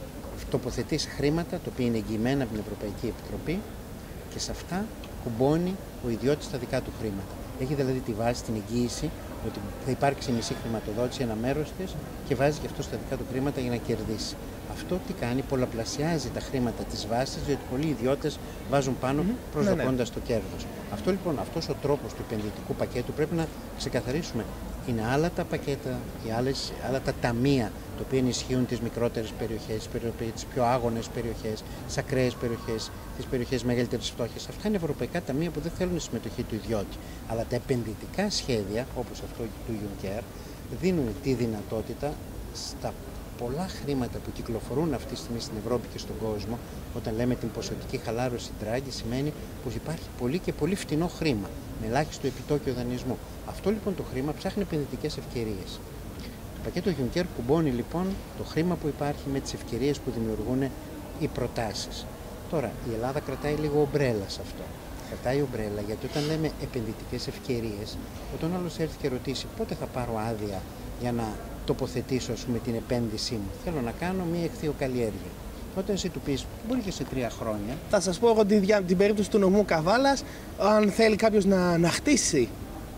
τοποθετείς χρήματα, τα οποία είναι εγγυημένα από την Ευρωπαϊκή Επιτροπή, και σε αυτά κουμπώνει ο ιδιώτης τα δικά του χρήματα. Έχει δηλαδή τη βάση, την εγγύηση ότι θα υπάρξει μισή χρηματοδότηση, ένα μέρος της, και βάζει και αυτό στα δικά του χρήματα για να κερδίσει. Αυτό τι κάνει? Πολλαπλασιάζει τα χρήματα της βάσης, διότι πολλοί ιδιώτες βάζουν πάνω mm-hmm. προσδοκώντας ναι, ναι. το κέρδος. Αυτό λοιπόν, αυτός ο τρόπος του επενδυτικού πακέτου πρέπει να ξεκαθαρίσουμε. Είναι άλλα τα πακέτα, οι άλλες, άλλα τα ταμεία, τα οποία ενισχύουν τις μικρότερες περιοχές, τις πιο άγονες περιοχές, τις ακραίες περιοχές, τις περιοχές μεγαλύτερης φτώχειας. Αυτά είναι ευρωπαϊκά ταμεία που δεν θέλουν συμμετοχή του ιδιώτη. Αλλά τα επενδυτικά σχέδια, όπως αυτό του Juncker, δίνουν τη δυνατότητα στα πολλά χρήματα που κυκλοφορούν αυτή τη στιγμή στην Ευρώπη και στον κόσμο. Όταν λέμε την ποσοτική χαλάρωση Draghi, σημαίνει πως υπάρχει πολύ και πολύ φτηνό χρήμα, με ελάχιστο επιτόκιο δανεισμού. Αυτό λοιπόν το χρήμα ψάχνει επενδυτικές ευκαιρίες. Το πακέτο Juncker κουμπώνει λοιπόν το χρήμα που υπάρχει με τις ευκαιρίες που δημιουργούν οι προτάσεις. Τώρα, η Ελλάδα κρατάει λίγο ομπρέλα σε αυτό. Κρατάει ομπρέλα γιατί όταν λέμε επενδυτικές ευκαιρίες, όταν άλλος έρθει και ρωτήσει πότε θα πάρω άδεια για να τοποθετήσω ας πούμε, την επένδυσή μου, θέλω να κάνω μια εχθειοκαλλιέργεια. Όταν εσύ του πεις, μπορεί και σε τρία χρόνια. Θα σας πω εγώ την, την περίπτωση του νομού Καβάλας, αν θέλει κάποιος να, να χτίσει.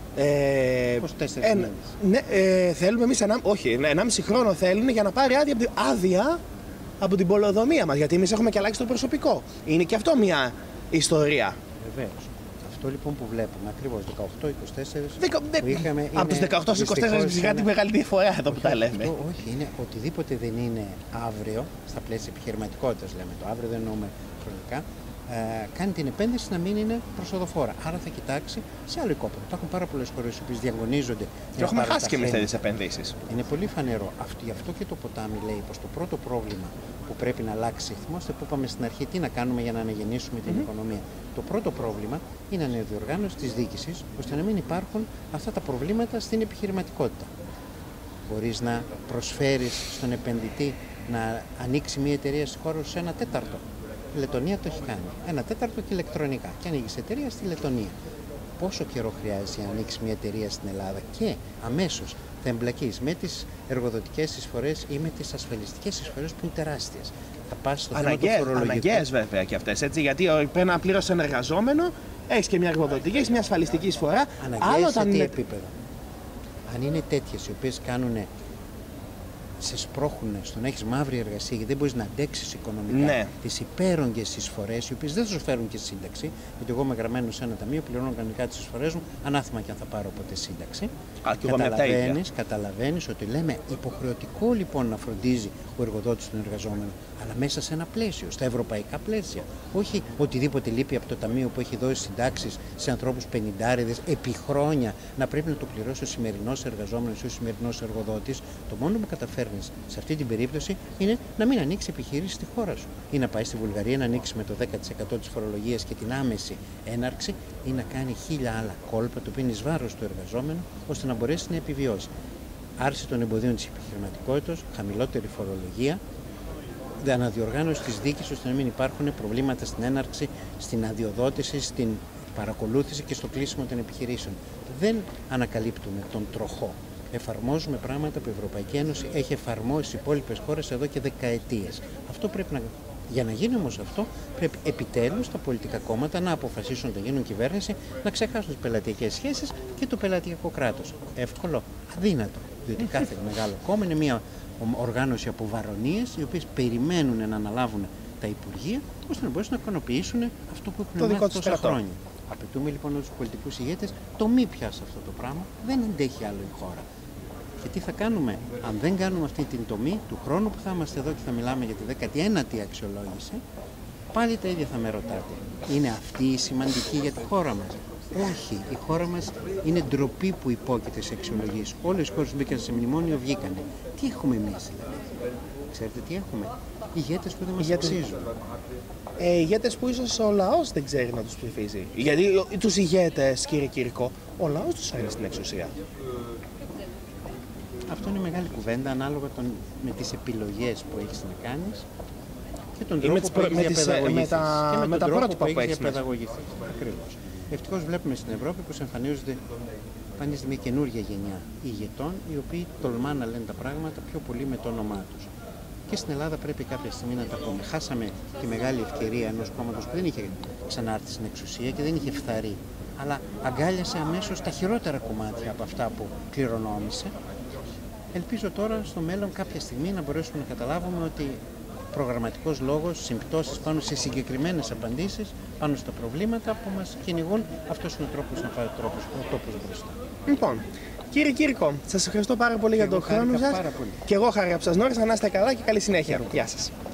Ε, είκοσι τέσσερις μήνες. Ναι, ε, θέλουμε εμείς, ένα, όχι, ενάμιση χρόνο θέλουν για να πάρει άδεια, άδεια από την πολεοδομία μας, γιατί εμείς έχουμε και αλλάξει το προσωπικό. Είναι και αυτό μια ιστορία. Βεβαίως. Αυτό λοιπόν που βλέπουμε ακριβώς δεκαοκτώ είκοσι τέσσερα Δεκα, που είχαμε, από τους δεκαοκτώ στους είκοσι τέσσερα είναι τη μεγάλη διαφορά εδώ που τα λέμε. Αυτό, όχι, είναι οτιδήποτε δεν είναι αύριο, στα πλαίσια επιχειρηματικότητας λέμε το αύριο, δεν εννοούμε χρονικά, ε, κάνει την επένδυση να μην είναι προσοδοφόρα. Άρα θα κοιτάξει σε άλλο οικόπεδο. Υπάρχουν πάρα πολλές χώρες που διαγωνίζονται. Και έχουμε χάσει και εμείς τέτοιες επενδύσεις. Είναι πολύ φανερό. Αυτό, γι' αυτό και το ποτάμι λέει πως το πρώτο πρόβλημα που πρέπει να αλλάξει, θυμάστε που είπαμε στην αρχή, τι να κάνουμε για να αναγεννήσουμε την mm-hmm. οικονομία. Το πρώτο πρόβλημα είναι η διοργάνωση της διοίκησης, ώστε να μην υπάρχουν αυτά τα προβλήματα στην επιχειρηματικότητα. Μπορείς να προσφέρεις στον επενδυτή να ανοίξει μια εταιρεία στη χώρα σε ένα τέταρτο. Η Λετωνία το έχει κάνει. Ένα τέταρτο και ηλεκτρονικά. Και ανοίγεις εταιρεία στη Λετωνία. Πόσο καιρό χρειάζεται για να ανοίξει μια εταιρεία στην Ελλάδα και αμέσως θα εμπλακείς με τις εργοδοτικές εισφορές ή με τις ασφαλιστικές εισφορές που είναι τεράστιες. Θα πας στο θέμα του φορολογικού. Αναγκαίες βέβαια και αυτές, έτσι, γιατί πρέπει να πληρώσεις ένα εργαζόμενο, έχεις και μια εργοδοτική, έχεις μια ασφαλιστική εισφορά. Αναγκαίες σε τι είναι... επίπεδο. Αν είναι τέτοιες οι οποίες κάνουν, σε σπρώχουν στο να έχεις μαύρη εργασία γιατί δεν μπορείς να αντέξεις οικονομικά ναι. τις υπέρογγες εισφορές, οι οποίες δεν θα σου φέρουν και σύνταξη, γιατί εγώ είμαι γραμμένος σε ένα ταμείο, πληρώνω κανονικά τις εισφορές μου, ανάθεμα και αν θα πάρω ποτέ σύνταξη. Α, καταλαβαίνεις, καταλαβαίνεις ότι λέμε υποχρεωτικό λοιπόν να φροντίζει ο εργοδότης τον εργαζόμενο, αλλά μέσα σε ένα πλαίσιο, στα ευρωπαϊκά πλαίσια. Όχι οτιδήποτε λείπει από το ταμείο που έχει δώσει συντάξεις σε ανθρώπους πενηντάριδες επί χρόνια να πρέπει να το πληρώσει ο σημερινός εργαζόμενος ή ο σημερινός εργοδότης. Το μόνο που καταφέρνεις σε αυτή την περίπτωση είναι να μην ανοίξει επιχείρηση στη χώρα σου. Ή να πάει στη Βουλγαρία να ανοίξει με το δέκα τοις εκατό της φορολογίας και την άμεση έναρξη, ή να κάνει χίλια άλλα κόλπα, το οποίο είναι εις βάρος του εργαζόμενου, ώστε να μπορέσει να επιβιώσει. Άρση των εμποδίων της επιχειρηματικότητας, χαμηλότερη φορολογία, αναδιοργάνωση της διοίκησης ώστε να μην υπάρχουν προβλήματα στην έναρξη, στην αδειοδότηση, στην παρακολούθηση και στο κλείσιμο των επιχειρήσεων. Δεν ανακαλύπτουμε τον τροχό. Εφαρμόζουμε πράγματα που η Ευρωπαϊκή Ένωση έχει εφαρμόσει στις υπόλοιπες χώρες εδώ και δεκαετίες. Αυτό πρέπει να... Για να γίνει όμως αυτό, πρέπει επιτέλους τα πολιτικά κόμματα να αποφασίσουν να γίνουν κυβέρνηση, να ξεχάσουν τις πελατειακές σχέσεις και το πελατειακό κράτος. Εύκολο, αδύνατο. Διότι κάθε μεγάλο κόμμα είναι μια οργάνωση από βαρονίες, οι οποίες περιμένουν να αναλάβουν τα υπουργεία, ώστε να μπορέσουν να ικανοποιήσουν αυτό που έχουν μάθει τόσα χρόνια. Απαιτούμε λοιπόν από τους πολιτικούς ηγέτες το μη πια σε αυτό το πράγμα, δεν αντέχει άλλο η χώρα. Και τι θα κάνουμε, αν δεν κάνουμε αυτή την τομή του χρόνου που θα είμαστε εδώ και θα μιλάμε για τη δέκατη ένατη αξιολόγηση, πάλι τα ίδια θα με ρωτάτε. Είναι αυτή η σημαντική για τη χώρα μας? Όχι, η χώρα μας είναι ντροπή που υπόκειται σε αξιολογήσεις. Όλες οι χώρες που μπήκαν σε μνημόνιο βγήκανε. Τι έχουμε εμείς δηλαδή? Ξέρετε τι έχουμε? Ηγέτες που δεν μας αξίζουν. Ε, ηγέτες που ίσως ο λαός δεν ξέρει να τους ψηφίζει. Γιατί τους ηγέτες, κύριε Κυρικό, ο λαός τους φέρνει στην εξουσία. Αυτό είναι μεγάλη κουβέντα ανάλογα τον, με τις επιλογές που έχεις να κάνεις και τον τρόπο που έχεις διαπαιδαγωγηθείς. Και με, με τον τρόπο που έχεις διαπαιδαγωγηθείς. Ακριβώς. Ευτυχώς βλέπουμε στην Ευρώπη πως εμφανίζονται, εμφανίζεται μια καινούργια γενιά ηγετών οι οποίοι τολμάνε να λένε τα πράγματα πιο πολύ με το όνομά τους. Και στην Ελλάδα πρέπει κάποια στιγμή να τα πούμε. Χάσαμε τη μεγάλη ευκαιρία ενός κόμματος που δεν είχε ξανάρθει στην εξουσία και δεν είχε φθαρεί, αλλά αγκάλιασε αμέσως τα χειρότερα κομμάτια από αυτά που κληρονόμησε. Ελπίζω τώρα στο μέλλον κάποια στιγμή να μπορέσουμε να καταλάβουμε ότι προγραμματικός λόγος, συμπτώσεις πάνω σε συγκεκριμένες απαντήσεις, πάνω στα προβλήματα που μας κυνηγούν, αυτός είναι ο τρόπος να πάει ο τρόπος, ο τόπος μπροστά. Λοιπόν, κύριε Κύρκο, σας ευχαριστώ πάρα πολύ και για τον χρόνο σας. Και εγώ χάρηκα που σας γνώρισα, να είστε καλά και καλή συνέχεια. Γεια σας.